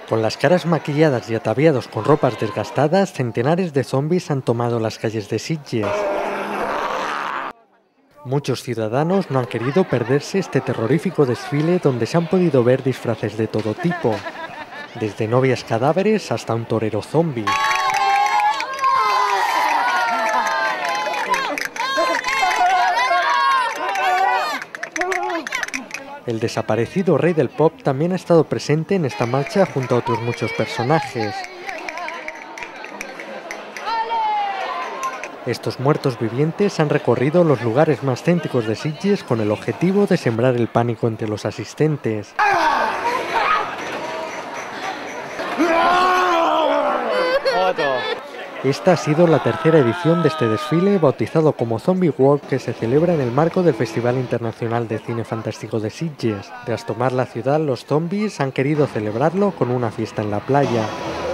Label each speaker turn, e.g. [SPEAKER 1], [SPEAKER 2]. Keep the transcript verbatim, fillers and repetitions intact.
[SPEAKER 1] Con las caras maquilladas y ataviados con ropas desgastadas, centenares de zombies han tomado las calles de Sitges. Muchos ciudadanos no han querido perderse este terrorífico desfile donde se han podido ver disfraces de todo tipo, desde novias cadáveres hasta un torero zombie. El desaparecido rey del pop también ha estado presente en esta marcha junto a otros muchos personajes. Estos muertos vivientes han recorrido los lugares más céntricos de Sitges con el objetivo de sembrar el pánico entre los asistentes. Esta ha sido la tercera edición de este desfile, bautizado como Zombie World, que se celebra en el marco del Festival Internacional de Cine Fantástico de Sitges. Tras tomar la ciudad, los zombies han querido celebrarlo con una fiesta en la playa.